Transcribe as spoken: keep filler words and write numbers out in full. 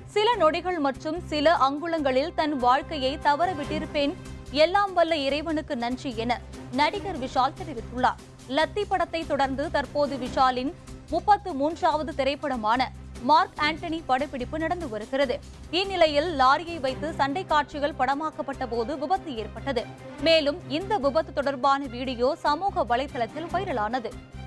சில நொடிகள் மற்றும் சில அங்குலங்களில் தன் வாழ்க்கையை தவறவிட்டிருப்பேன். எல்லாம் வல்ல இறைவனுக்கு நன்றி என நடிகர் விஷால் தெரிவித்துள்ளார். லத்தி படத்தை தொடர்ந்து தற்போது விஷாலின் முப்பத்து மூன்றாவது திரைப்படமான மார்க் ஆண்டனி படப்பிடிப்பு நடந்து வருகிறது. இந்நிலையில் லாரியை வைத்து சண்டை காட்சிகள் படமாக்கப்பட்ட போது விபத்து ஏற்பட்டது. மேலும் இந்த விபத்து தொடர்பான வீடியோ சமூக வலைதளத்தில் வைரலானது.